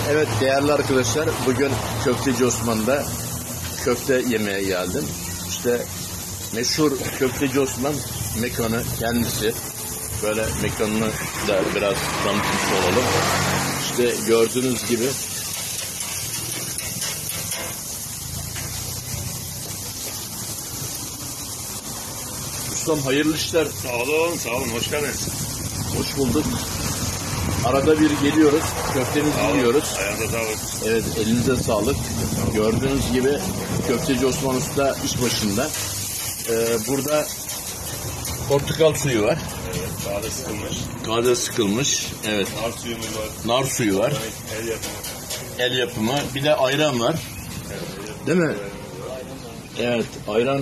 Evet değerli arkadaşlar, bugün Köfteci Osman'da köfte yemeye geldim. İşte meşhur Köfteci Osman mekanı kendisi. Böyle mekanını da biraz tanıtmış olalım. İşte gördüğünüz gibi ustam hayırlı işler. Sağ olun, sağ olun. Hoş geldiniz. Hoş bulduk. Arada bir geliyoruz, köftemizi yiyoruz. Ayağınıza sağlık. Evet, elinize sağlık. Gördüğünüz gibi Köfteci Osman Usta iş başında. Burada portakal suyu var. Evet, sade sıkılmış. Taze sıkılmış. Evet. Nar suyumuz var. Nar suyu var. El yapımı. El yapımı. Bir de ayran var. Değil mi? Evet, ayran.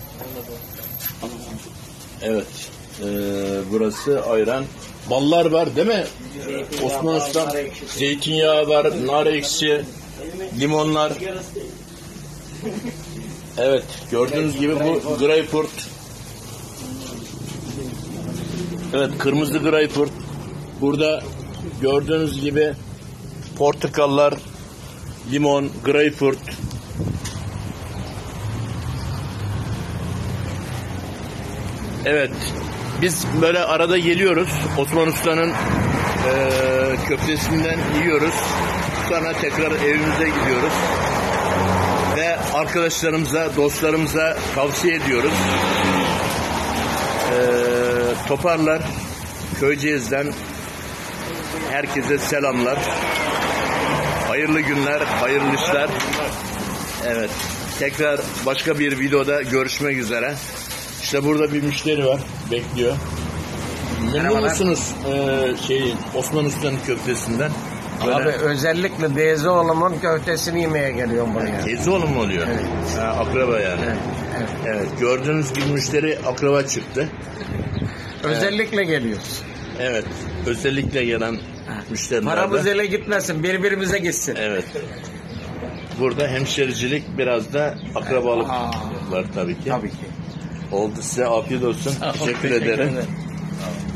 Evet. Burası ayran. Ballar var değil mi? Osman Usta. Zeytinyağı var, nar ekşi, limonlar. Evet, gördüğünüz gibi bu greyfurt. Evet, kırmızı greyfurt. Burada gördüğünüz gibi portakallar, limon, greyfurt. Evet, biz böyle arada geliyoruz. Osman Usta'nın köftesinden yiyoruz. Sonra tekrar evimize gidiyoruz. Ve arkadaşlarımıza, dostlarımıza tavsiye ediyoruz. Toparlar, Köyceğiz'den herkese selamlar. Hayırlı günler, hayırlı işler. Evet, tekrar başka bir videoda görüşmek üzere. İşte burada bir müşteri var, bekliyor. Memnun musunuz Osman Usta'nın köftesinden? Böyle... Abi özellikle Dezoğlu'mun köftesini yemeye geliyorum buraya. Dezoğlu mu oluyor? Evet. Akraba yani. Evet, evet. Evet, gördüğünüz gibi müşteri akraba çıktı. Özellikle geliyoruz. Evet, özellikle gelen müşteriler. Paramız ele gitmesin, birbirimize gitsin. Evet. Burada hemşericilik, biraz da akrabalık var tabii ki. Tabii ki. Oldu, size afiyet olsun. Teşekkür ederim.